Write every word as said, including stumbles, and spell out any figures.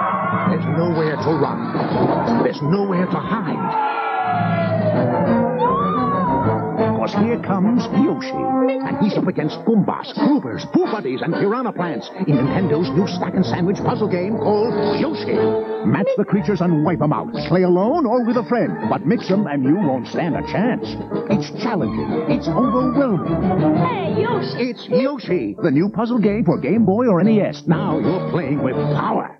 There's nowhere to run. There's nowhere to hide. Because here comes Yoshi. And he's up against Goombas, Groovers, Pooh Buddies, and Piranha Plants in Nintendo's new stack and sandwich puzzle game called Yoshi. Match the creatures and wipe them out. Play alone or with a friend. But mix them and you won't stand a chance. It's challenging. It's overwhelming. Hey, Yoshi! It's Yoshi, the new puzzle game for Game Boy or N E S. Now you're playing with power.